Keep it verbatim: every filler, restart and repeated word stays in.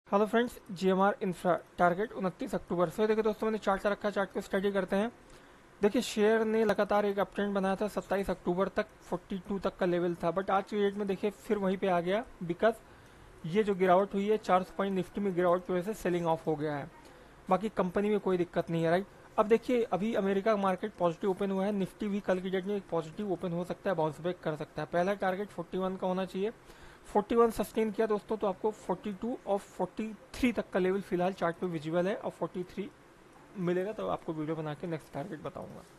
Hello friends, GMR infra target उनतीस अक्टूबर से। देखिए दोस्तों, मैंने चार्ट रखा, चार्ट को स्टडी करते हैं। देखिए शेयर ने लगातार एक अप ट्रेंड बनाया था, सत्ताईस अक्टूबर तक बयालीस तक का लेवल था, बट आज की डेट में देखिए फिर वहीं पे आ गया। बिकॉज ये जो गिरावट हुई है चार सौ पॉइंट निफ्टी में गिरावट की वजह से सेलिंग ऑफ हो गया है। बाकी कंपनी में कोई दिक्कत नहीं है, राइट। अब देखिए अभी अमेरिका का मार्केट पॉजिटिव ओपन हुआ है, निफ्टी भी कल की डेट में एक पॉजिटिव ओपन हो सकता है, बाउंस बैक कर सकता है। पहला टारगेट इकतालीस का होना चाहिए। इकतालीस सस्टेन किया दोस्तों तो आपको बयालीस और तैंतालीस तक का लेवल फिलहाल चार्ट पे विजिबल है, और तैंतालीस मिलेगा तो आपको वीडियो बना के नेक्स्ट टारगेट बताऊंगा।